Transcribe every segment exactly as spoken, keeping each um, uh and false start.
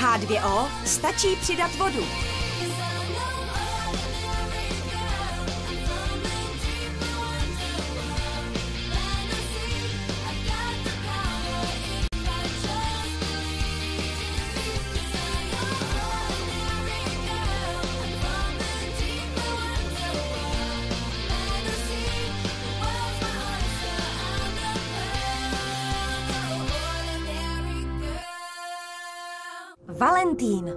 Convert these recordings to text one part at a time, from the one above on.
H dva O stačí přidat vodu. Valentín.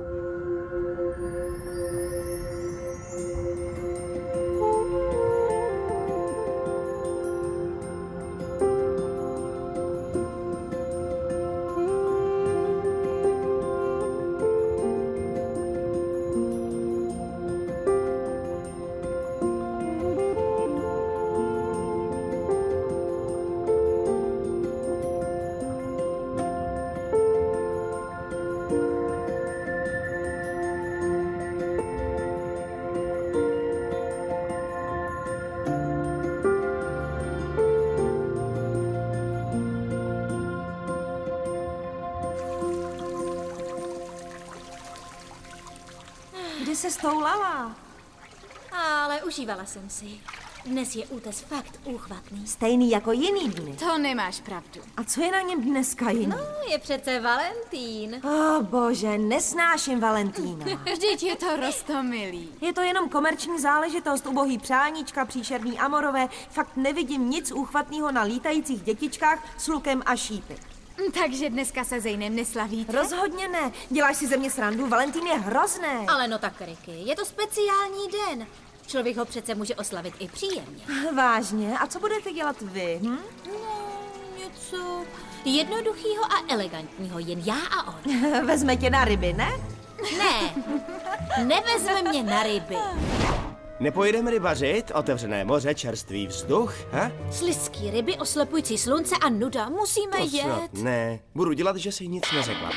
Kde se stoulala? Ale užívala jsem si. Dnes je útes fakt úchvatný. Stejný jako jiný dny. To nemáš pravdu. A co je na něm dneska jiný? No, je přece Valentín. O oh, bože, nesnáším Valentína. Vždyť je to roztomilý. Je to jenom komerční záležitost, ubohý přáníčka, příšerný amorové. Fakt nevidím nic úchvatného na lítajících dětičkách s lukem a šípy. Takže dneska se Zejnem neslavíte? Rozhodně ne. Děláš si ze mě srandu, Valentín je hrozný. Ale no tak, Ricky, je to speciální den. Člověk ho přece může oslavit i příjemně. Vážně? A co budete dělat vy? Hm? No, něco jednoduchýho a elegantního, jen já a on. Vezme tě na ryby, ne? Ne, nevezme mě na ryby. Nepojedeme rybařit? Otevřené moře, čerstvý vzduch, ha? Slizký ryby, oslepující slunce a nuda. Musíme To snad jet. ne, budu dělat, že si nic neřekla.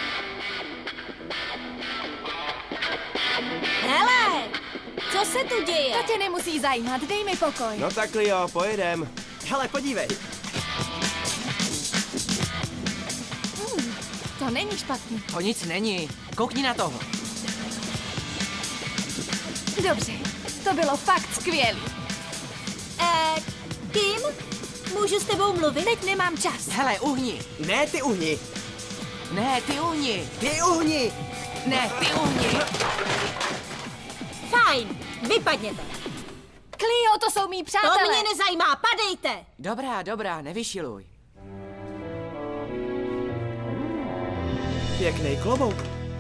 Hele, co se tu děje? To tě nemusí zajímat, dej mi pokoj. No tak, Lio, pojedem. Hele, podívej. Hmm, to není špatný. To nic není. Koukni na toho. Dobře, to bylo fakt skvělý. Eh, Kim? Můžu s tebou mluvit? Teď nemám čas. Hele, uhni. Ne, ty uhni. Ne, ty uhni. Ty uhni. Ne, ty uhni. Fajn, vypadněte. Clio, to jsou mý přátelé. To mě nezajímá, padejte. Dobrá, dobrá, nevyšiluj. Pěkný klobouk.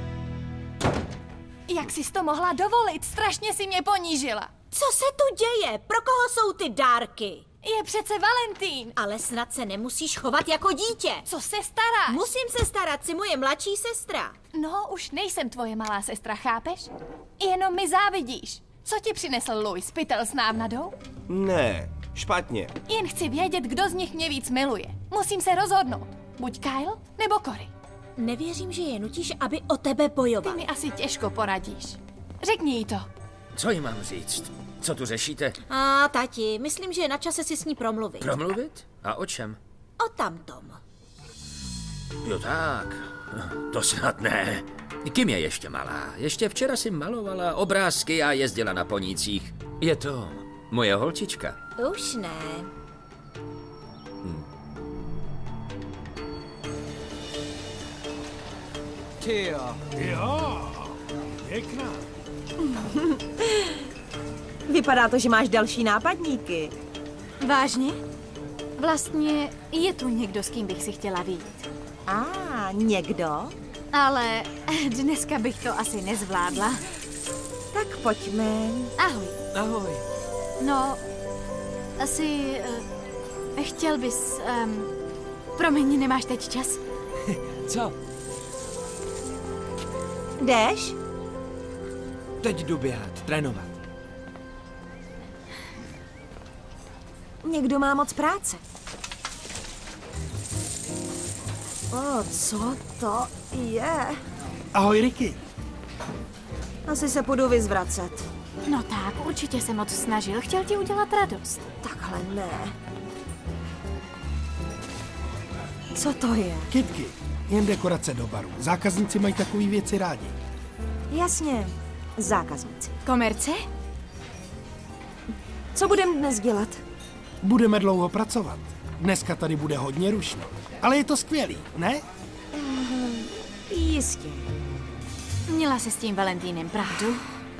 Jak jsi to mohla dovolit? Strašně si mě ponížila. Co se tu děje? Pro koho jsou ty dárky? Je přece Valentín. Ale snad se nemusíš chovat jako dítě. Co se staráš? Musím se starat, si moje mladší sestra. No, už nejsem tvoje malá sestra, chápeš? Jenom mi závidíš. Co ti přinesl Louis, pytel s návnadou? Ne, špatně. Jen chci vědět, kdo z nich mě víc miluje. Musím se rozhodnout. Buď Kyle, nebo Cory. Nevěřím, že je nutíš, aby o tebe bojoval. Ty mi asi těžko poradíš. Řekni jí to. Co jí mám říct? Co tu řešíte? A tati, myslím, že je na čase si s ní promluvit. Promluvit? A o čem? O tamtom. Jo tak, to snad ne. Kim je ještě malá? Ještě včera si malovala obrázky a jezdila na ponících. Je to moje holčička. Už ne. Hm. Ty jo. Jo, pěkná. Vypadá to, že máš další nápadníky. Vážně? Vlastně je tu někdo, s kým bych si chtěla vyjít. A ah, někdo? Ale dneska bych to asi nezvládla. Tak pojďme. Ahoj. Ahoj. No, asi uh, chtěl bys... Um, promiň, nemáš teď čas? Co? Jdeš? Teď jdu běhat, trénovat. Někdo má moc práce. O, co to je? Ahoj, Ricky. Asi se půjdu vyzvracet. No tak, určitě se moc snažil, chtěl ti udělat radost. Takhle ne. Co to je? Kitky, jen dekorace do baru. Zákazníci mají takové věci rádi. Jasně, zákazníci. Komerce? Co budeme dnes dělat? Budeme dlouho pracovat. Dneska tady bude hodně rušno. Ale je to skvělý, ne? Jistě. Měla se s tím Valentínem pravdu?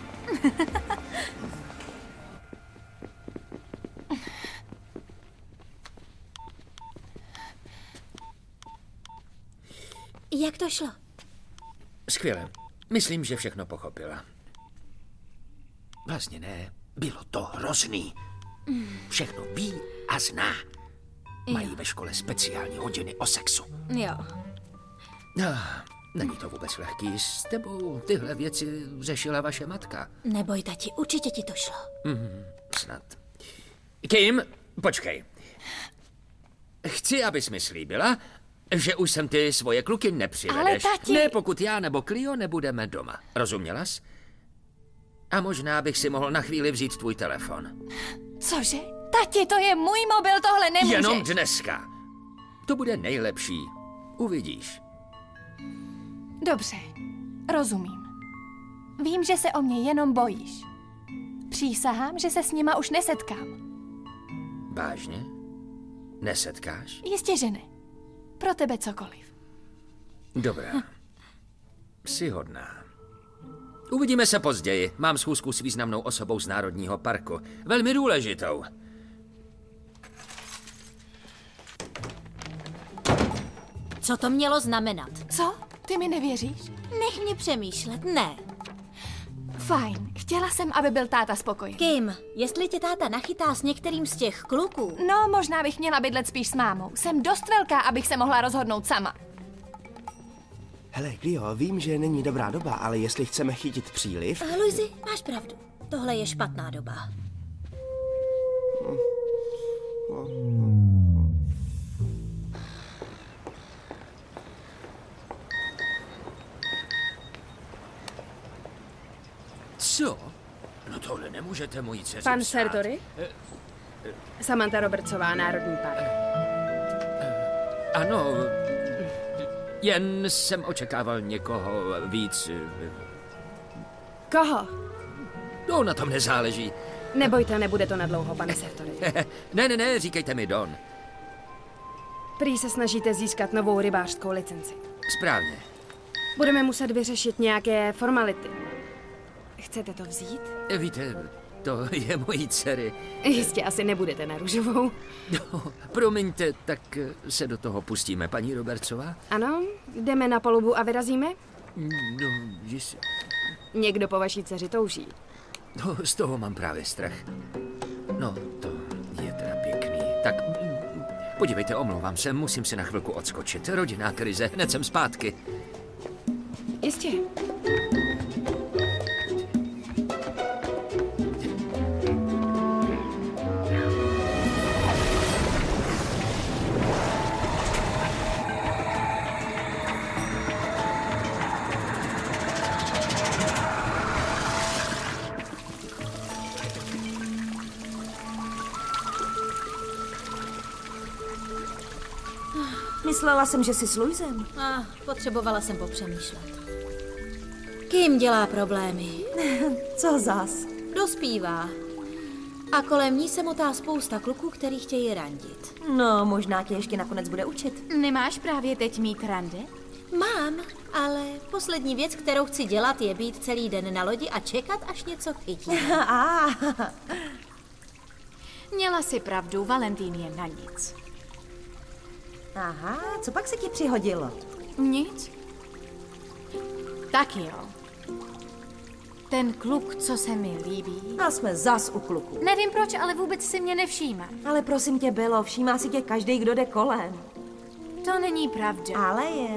Jak to šlo? Skvěle. Myslím, že všechno pochopila. Vlastně ne. Bylo to hrozný. Všechno ví a zná. Mají ve škole speciální hodiny o sexu. Jo. No, není to vůbec lehký. S tebou tyhle věci řešila vaše matka. Neboj, tati, určitě ti to šlo. Mm, snad. Kim, počkej. Chci, abys mi slíbila, že už jsem ty svoje kluky nepřivedeš. Ale tati... Ne, pokud já nebo Clio nebudeme doma. Rozuměla jsi? A možná bych si mohl na chvíli vzít tvůj telefon. Cože? Tati, to je můj mobil, tohle nemůžeš. Jenom dneska. To bude nejlepší. Uvidíš. Dobře, rozumím. Vím, že se o mě jenom bojíš. Přísahám, že se s nima už nesetkám. Vážně? Nesetkáš? Jistě, že ne. Pro tebe cokoliv. Dobrá. Jsi hodná. Uvidíme se později. Mám schůzku s významnou osobou z Národního parku. Velmi důležitou. Co to mělo znamenat? Co? Ty mi nevěříš? Nech mě přemýšlet, ne. Fajn. Chtěla jsem, aby byl táta spokojený. Kim, jestli tě táta nachytá s některým z těch kluků... No, možná bych měla bydlet spíš s mámou. Jsem dost velká, abych se mohla rozhodnout sama. Hele, Clio, vím, že není dobrá doba, ale jestli chceme chytit příliv... A Luizi, máš pravdu. Tohle je špatná doba. Co? No tohle nemůžete mojí dceři Pan psát. Sertory? Samantha Robertsová, Národní park. Ano, jen jsem očekával někoho víc. Koho? No, na tom nezáleží. Nebojte, nebude to nadlouho, pane Sertory. Ne, ne, ne, říkejte mi Don. Prý se snažíte získat novou rybářskou licenci. Správně. Budeme muset vyřešit nějaké formality. Chcete to vzít? Víte, to je mojí dcery. Jistě asi nebudete na růžovou. No, promiňte, tak se do toho pustíme, paní Robertsová? Ano, jdeme na palubu a vyrazíme? No, jistě. Někdo po vaší dceři touží. No, z toho mám právě strach. No, to je teda pěkný. Tak, podívejte, omlouvám se, musím si na chvilku odskočit. Rodinná krize, hned jsem zpátky. Jistě. Myslela jsem, že jsi s Luisem. Ah, potřebovala jsem popřemýšlet. Kim dělá problémy? Co zas? Dospívá. A kolem ní se motá spousta kluků, který chtějí randit. No, možná tě ještě nakonec bude učit. Nemáš právě teď mít rande? Mám, ale poslední věc, kterou chci dělat, je být celý den na lodi a čekat, až něco chytí. Ah, Měla si pravdu, Valentín je na nic. aha, co pak se ti přihodilo? Nic? Tak jo. Ten kluk, co se mi líbí. A jsme zas u kluku. Nevím proč, ale vůbec si mě nevšímá. Ale prosím tě, Belo, všímá si tě každý, kdo jde kolem. To není pravda. Ale je.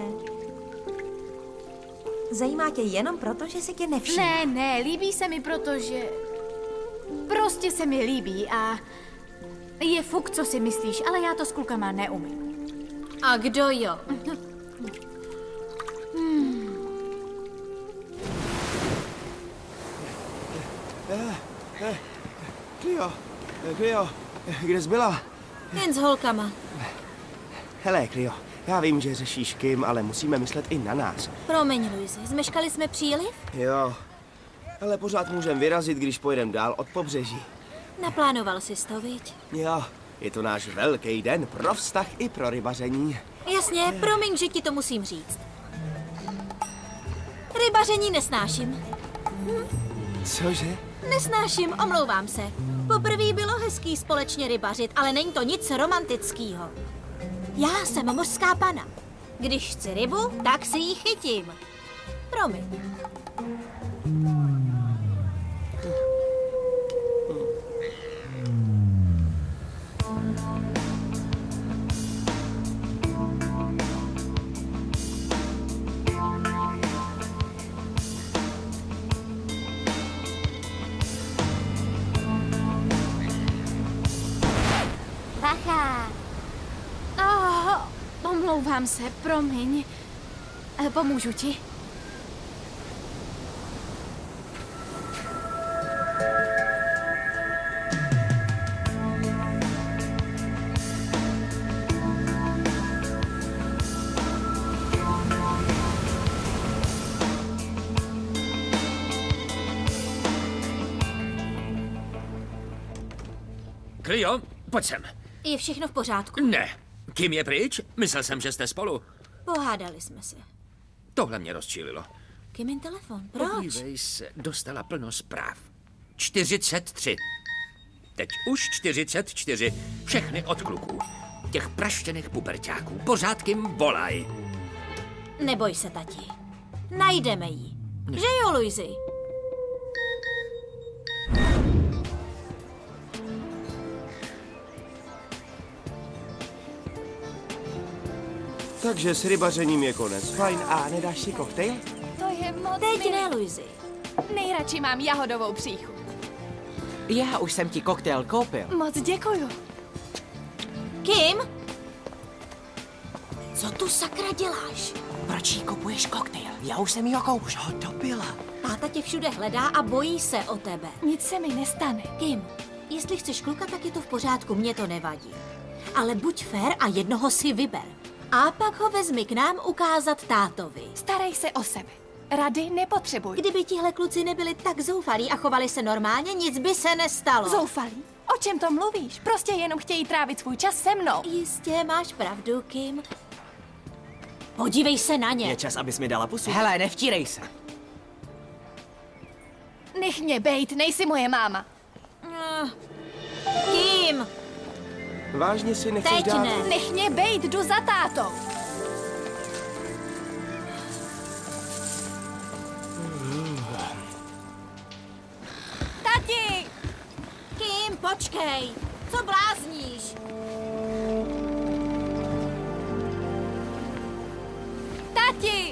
Zajímá tě jenom proto, že si tě nevšímá. Ne, ne, líbí se mi, protože... Prostě se mi líbí a... Je fuk, co si myslíš, ale já to s klukama neumím. A kdo jo? Clio, Clio, kde jsi byla? Jen s holkama. Hele, Clio, Já vím, že řešíš Kim, ale musíme myslet i na nás. Promiň, Luisi, zmeškali jsme příliv? Jo, ale pořád můžeme vyrazit, když pojedeme dál od pobřeží. Naplánoval jsi to, viď? Jo, je to náš velký den pro vztah i pro rybaření. Jasně, promiň, že ti to musím říct. Rybaření nesnáším. Cože? Nesnáším, omlouvám se. Poprvé bylo hezký společně rybařit, ale není to nic romantického. Já jsem mořská pana. Když chci rybu, tak si ji chytím. Promiň. Bacha! Oh, omlouvám se, promiň. Eh, Pomůžu ti? Clio, pojď sem. Je všechno v pořádku? Ne. Kim je pryč? Myslel jsem, že jste spolu. Pohádali jsme se. Tohle mě rozčílilo. Kimin telefon? Proč? Podívej se, dostala plno zpráv. čtyřicet tři. Teď už čtyřicet čtyři. Všechny od kluků. Těch praštěných puberťáků. Pořád Kim volaj. Neboj se, tati. Najdeme ji. Že jo, Luisi? Takže s rybařením je konec. Fajn, a nedáš si koktejl? To je moc Teď milý. ne, Luisi. Nejradši mám jahodovou příchuť. Já už jsem ti koktejl koupil. Moc děkuju. Kim? Co tu sakra děláš? Proč jí kupuješ koktejl? Já už jsem jí ho koupil. Už ho dopila. Táta tě všude hledá a bojí se o tebe. Nic se mi nestane. Kim, jestli chceš kluka, tak je to v pořádku, mně to nevadí. Ale buď fér a jednoho si vyber. A pak ho vezmi k nám ukázat tátovi. Starej se o sebe. Rady nepotřebuj. Kdyby tihle kluci nebyli tak zoufalí a chovali se normálně, nic by se nestalo. Zoufalý? O čem to mluvíš? Prostě jenom chtějí trávit svůj čas se mnou. Jistě, máš pravdu, Kim. Podívej se na ně. Je čas, abys mi dala pusu. Hele, nevtírej se. Nech mě bejt, nejsi moje máma. Ah. Kim, Vážně si nechceš teď dát... ne. Nech mě bejt, jdu za tátou. Tati! Kim, počkej. Co blázníš? Tati!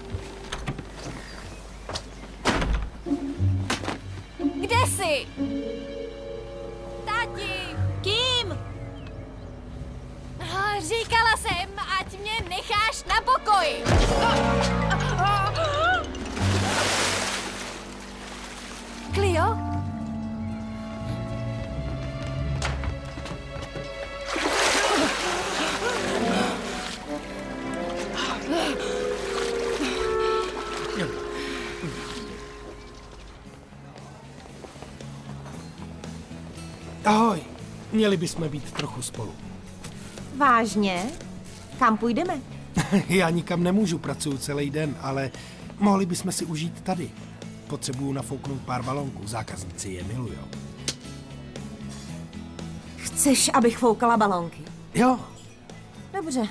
Kde jsi? Tati! Kim! Ah, Říkala jsem, ať mě necháš na pokoji. Clio? Ahoj, měli bychom být trochu spolu. Vážně? Kam půjdeme? Já nikam nemůžu, pracuju celý den, ale mohli bychom si užít tady. Potřebuju nafouknout pár balonků, zákazníci je milujou. Chceš, abych foukala balónky? Jo, Dobře.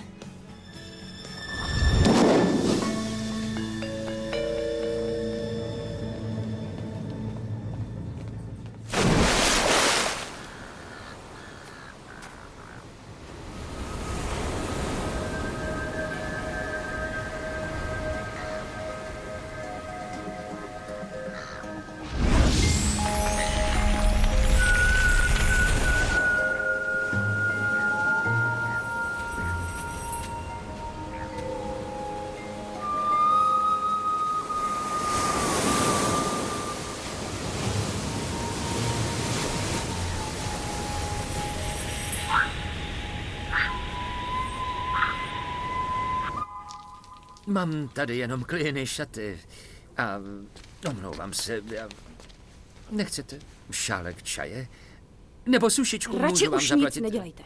Mám tady jenom kliny, šaty a omlouvám se. Já... Nechcete šálek čaje? Nebo sušičku? Radši můžu vám už zaplatit? nic nedělejte.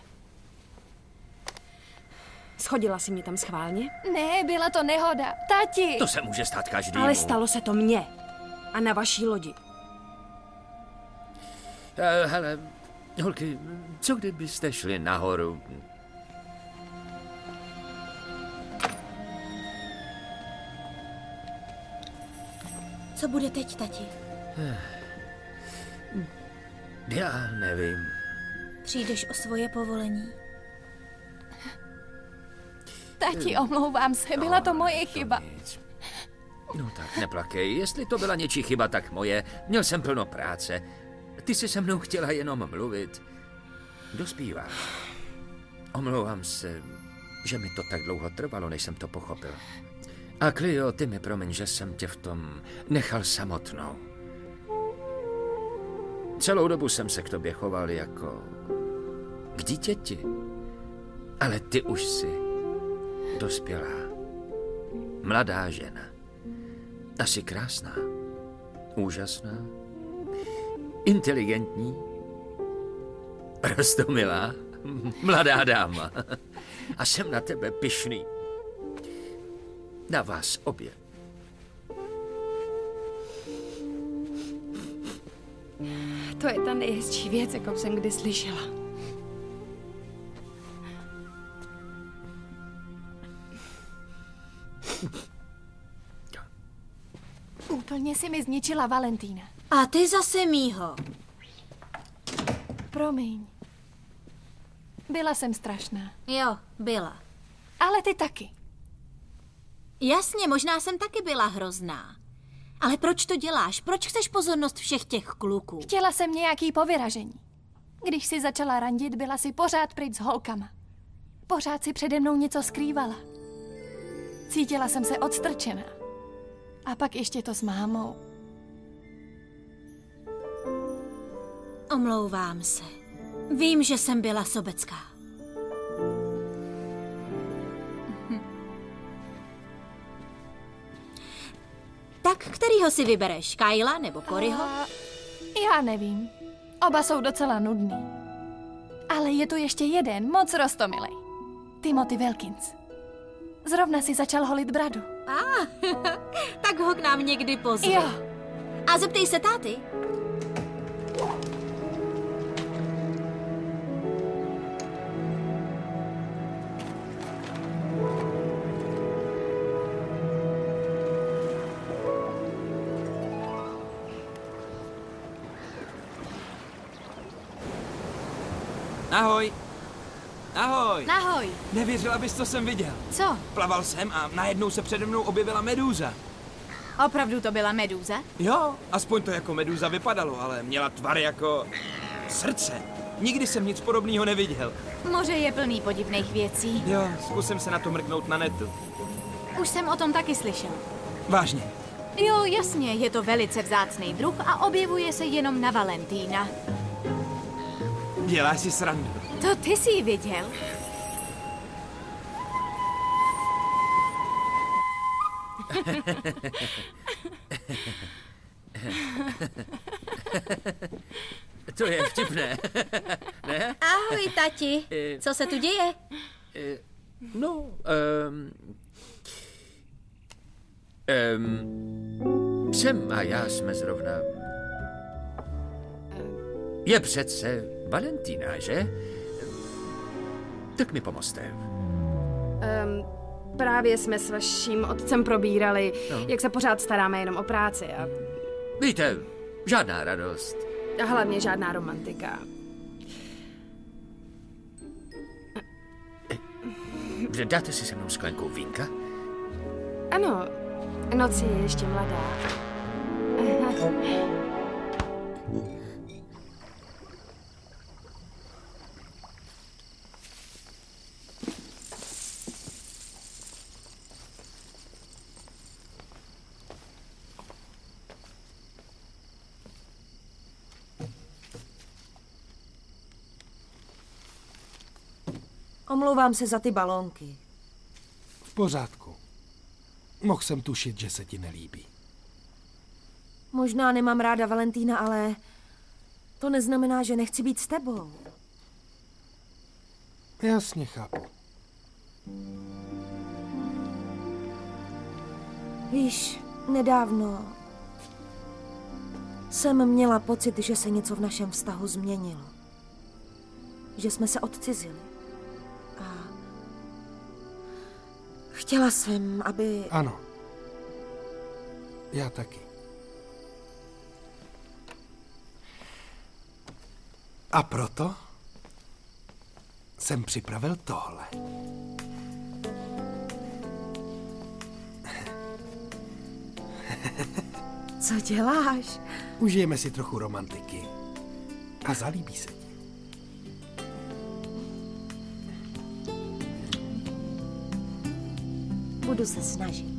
Schodila si mě tam schválně? Ne, byla to nehoda. Tati! To se může stát každému. Ale stalo se to mně. A na vaší lodi. Uh, hele, holky, co kdybyste šli nahoru? Co bude teď, tati? Já nevím. Přijdeš o svoje povolení? Tati, omlouvám se, byla to moje chyba. Nic. No tak neplakej, jestli to byla něčí chyba, tak moje. Měl jsem plno práce. Ty jsi se mnou chtěla jenom mluvit. Dospíváš. Omlouvám se, že mi to tak dlouho trvalo, než jsem to pochopil. A Clio, ty mi promiň, že jsem tě v tom nechal samotnou. Celou dobu jsem se k tobě choval jako k dítěti. Ale ty už jsi dospělá, mladá žena. Asi krásná, úžasná, inteligentní, roztomilá, mladá dáma. A jsem na tebe pyšný. Na vás obě. To je ta nejhezčí věc, jakou jsem kdy slyšela. Úplně si mi zničila Valentína. A ty zase mýho. Promiň. Byla jsem strašná. Jo, byla. Ale ty taky. Jasně, možná jsem taky byla hrozná. Ale proč to děláš? Proč chceš pozornost všech těch kluků? Chtěla jsem nějaký povyražení. Když si začala randit, byla si pořád pryč s holkama. Pořád si přede mnou něco skrývala. Cítila jsem se odstrčená. A pak ještě to s mámou. Omlouvám se. Vím, že jsem byla sobecká. Tak kterýho si vybereš? Kyla nebo Coryho? A... Já nevím. Oba jsou docela nudný. Ale je tu ještě jeden, moc roztomilej. Timothy Wilkins. Zrovna si začal holit bradu. Ah, tak ho k nám někdy pozvi. Jo. A zeptej se táty. Ahoj. Ahoj. Ahoj. Nevěřila bys, co jsem viděl. Co? Plaval jsem a najednou se přede mnou objevila medúza. Opravdu to byla medúza? Jo, aspoň to jako medúza vypadalo, ale měla tvar jako srdce. Nikdy jsem nic podobného neviděl. Moře je plný podivných věcí. Jo, zkusím se na to mrknout na netu. Už jsem o tom taky slyšel. Vážně. Jo, jasně, je to velice vzácný druh a objevuje se jenom na Valentína. Děláš si srandu. To ty jsi ji viděl? To je vtipné. Ne? Ahoj, tati. Co se tu děje? No, um, um, Sam a já jsme zrovna... Je přece Valentína, že? Tak mi pomozte. Um, právě jsme s vaším otcem probírali, no. jak se pořád staráme jenom o práci a... Víte, žádná radost. A hlavně žádná romantika. Dáte si se mnou sklenku vínka? Ano, noc je ještě mladá. Omlouvám se za ty balónky. V pořádku. Mohl jsem tušit, že se ti nelíbí. Možná nemám ráda Valentína, ale to neznamená, že nechci být s tebou. Jasně, chápu. Víš, nedávno jsem měla pocit, že se něco v našem vztahu změnilo. Že jsme se odcizili. A chtěla jsem, aby... Ano. Já taky. A proto jsem připravil tohle. Co děláš? Užijeme si trochu romantiky. A zalíbí se ti. Budu se snažit.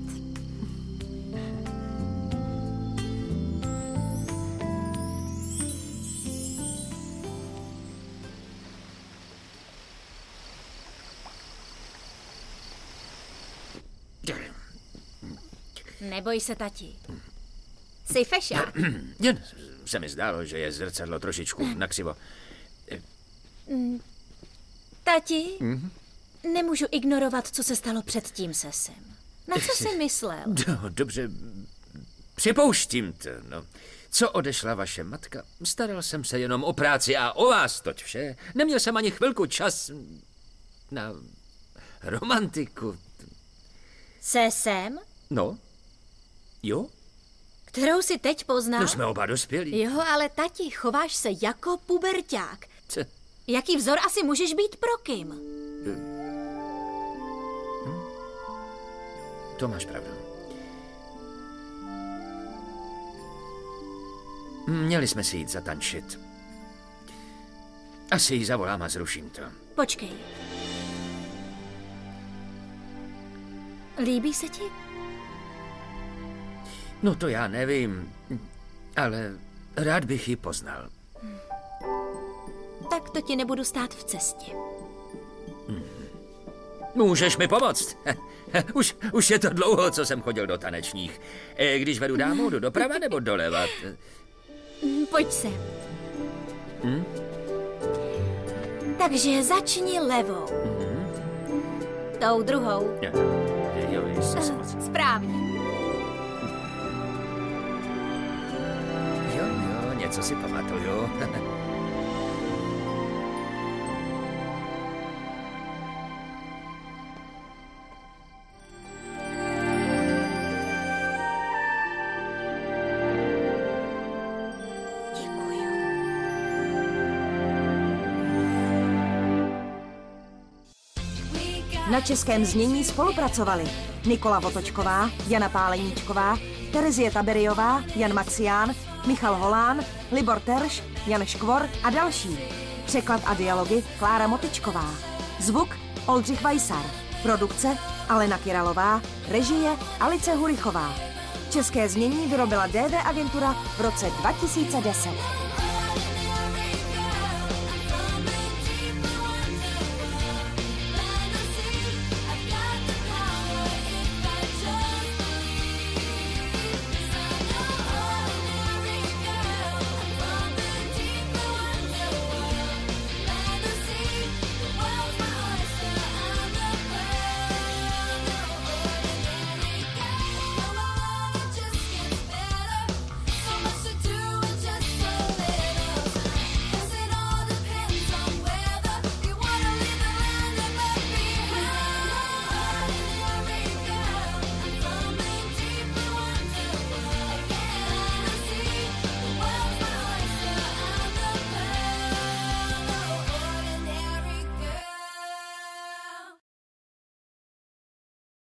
Neboj se, tati. Jsi fešák. Jen se mi zdálo, že je zrcadlo trošičku nakřivo. Tati, mm-hmm. nemůžu ignorovat, co se stalo předtím se sem. Na co jsi myslel? No, dobře, připouštím to, no. Co odešla vaše matka? Staral jsem se jenom o práci a o vás, toť vše. Neměl jsem ani chvilku čas na romantiku. Se sem? No, jo? Kterou si teď poznal? No jsme oba dospělí. Jo, ale tati, chováš se jako puberťák. Co? Jaký vzor asi můžeš být pro Kim? Hm? To máš pravdu. Měli jsme si jít zatančit. Asi ji zavolám a zruším to. Počkej. Líbí se ti? No to já nevím, ale rád bych ji poznal. Tak to ti nebudu stát v cestě. Můžeš mi pomoct. Už, už je to dlouho, co jsem chodil do tanečních. Když vedu dámu, jdu doprava nebo doleva? Pojď sem. Hm? Takže začni levou. Mm-hmm. Tou druhou. Jo, jo, jo, správně. Jo, jo, něco si pamatuju. Na českém znění spolupracovali Nikola Votočková, Jana Páleníčková, Terezie Taberiová, Jan Maxián, Michal Holán, Libor Terš, Jan Škvor a další. Překlad a dialogy Klára Motyčková. Zvuk Oldřich Vajsar. Produkce Alena Kiralová. Režie Alice Hurichová. České znění vyrobila D V Agentura v roce dva tisíce deset.